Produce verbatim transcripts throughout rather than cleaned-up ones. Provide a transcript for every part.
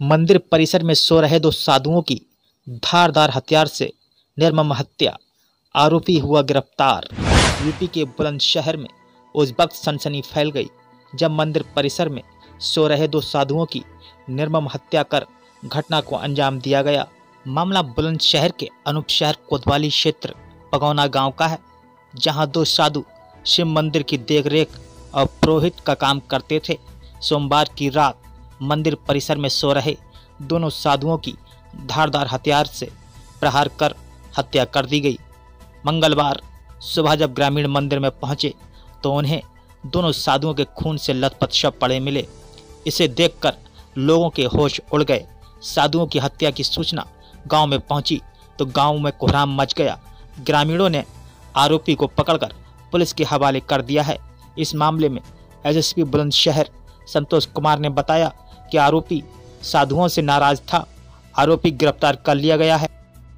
मंदिर परिसर में सो रहे दो साधुओं की धारदार हथियार से निर्मम हत्या, आरोपी हुआ गिरफ्तार। यूपी के बुलंदशहर में उस वक्त सनसनी फैल गई जब मंदिर परिसर में सो रहे दो साधुओं की निर्मम हत्या कर घटना को अंजाम दिया गया। मामला बुलंदशहर के अनूप शहर कोतवाली क्षेत्र पगौना गांव का है, जहां दो साधु शिव मंदिर की देखरेख और पुरोहित का काम करते थे। सोमवार की रात मंदिर परिसर में सो रहे दोनों साधुओं की धारदार हथियार से प्रहार कर हत्या कर दी गई। मंगलवार सुबह जब ग्रामीण मंदिर में पहुंचे तो उन्हें दोनों साधुओं के खून से लथपथ शव पड़े मिले। इसे देखकर लोगों के होश उड़ गए। साधुओं की हत्या की सूचना गांव में पहुंची तो गांव में कोहराम मच गया। ग्रामीणों ने आरोपी को पकड़कर पुलिस के हवाले कर दिया है। इस मामले में एसएसपी बुलंदशहर संतोष कुमार ने बताया कि आरोपी साधुओं से नाराज था। आरोपी गिरफ्तार कर लिया गया है।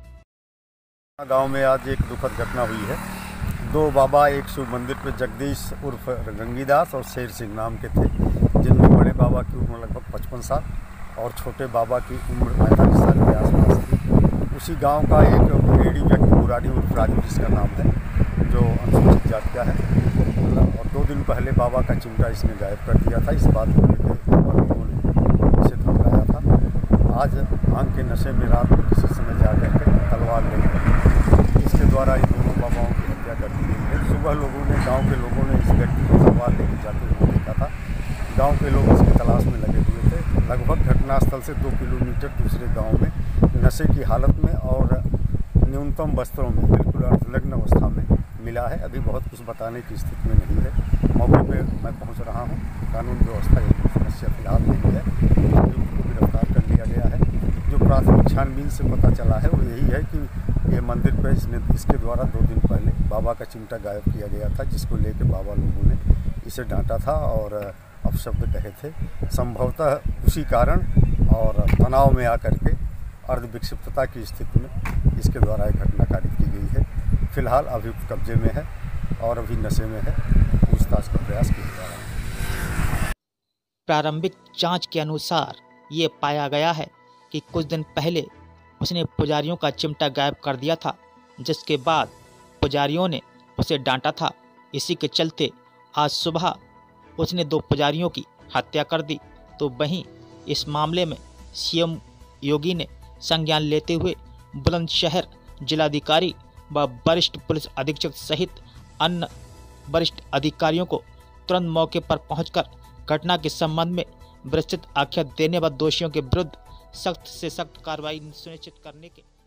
गांव में आज एक दुखद घटना हुई है। दो बाबा एक शिव मंदिर पे जगदीश उर्फ गंगीदास और शेर सिंह नाम के थे, जिनमें बड़े बाबा की उम्र लगभग पचपन साल और छोटे बाबा की उम्र पैंतालीस साल के आसपास थी। उसी गांव का एक बुढ़ेड़ी व्यक्ति बुराड़ी उर्फ राजू जिसका नाम है, जो अनुसूचित जाति का है, और दो दिन पहले बाबा का चिमटा इसने गायब कर दिया था। इस बात को लेकर लोगों ने इसे धमकाया था। आज भांग के नशे में रात में किसी समय जा करके तलवार लेकर इसके द्वारा इन दोनों बाबाओं की हत्या कर दी गई है। सुबह लोगों ने गांव के लोगों ने इस व्यक्ति को तलवार लेकर जाते हुए देखा था। गांव के लोग इसकी तलाश में लगे हुए थे। लगभग घटनास्थल से दो किलोमीटर दूसरे गांव में नशे की हालत में और न्यूनतम वस्त्रों में बिल्कुल अर्धनग्न अवस्था में मिला है। अभी बहुत कुछ बताने की स्थिति में नहीं है। मौके पे मैं पहुंच रहा हूं। कानून व्यवस्था की समस्या फिलहाल नहीं है। अभी उसको गिरफ्तार कर लिया गया है। जो प्राथमिक छानबीन से पता चला है वो यही है कि ये मंदिर पे इसने इसके द्वारा दो दिन पहले बाबा का चिमटा गायब किया गया था, जिसको लेकर बाबा लोगों ने इसे डांटा था और अपशब्द कहे थे। संभवतः उसी कारण और तनाव में आकर के अर्धविक्षिप्तता की स्थिति में इसके द्वारा एक घटना कारित की गई है। फिलहाल अभियुक्त कब्जे में है और अभी नशे में है। पूछताछ का प्रयास किया जा रहा है। प्रारंभिक जांच के अनुसार ये पाया गया है कि कुछ दिन पहले उसने पुजारियों का चिमटा गायब कर दिया था, जिसके बाद पुजारियों ने उसे डांटा था। इसी के चलते आज सुबह उसने दो पुजारियों की हत्या कर दी। तो वहीं इस मामले में सीएम योगी ने संज्ञान लेते हुए बुलंदशहर जिलाधिकारी व वरिष्ठ पुलिस अधीक्षक सहित अन्य वरिष्ठ अधिकारियों को तुरंत मौके पर पहुंचकर घटना के संबंध में विस्तृत आख्या देने व दोषियों के विरुद्ध सख्त से सख्त कार्रवाई सुनिश्चित करने के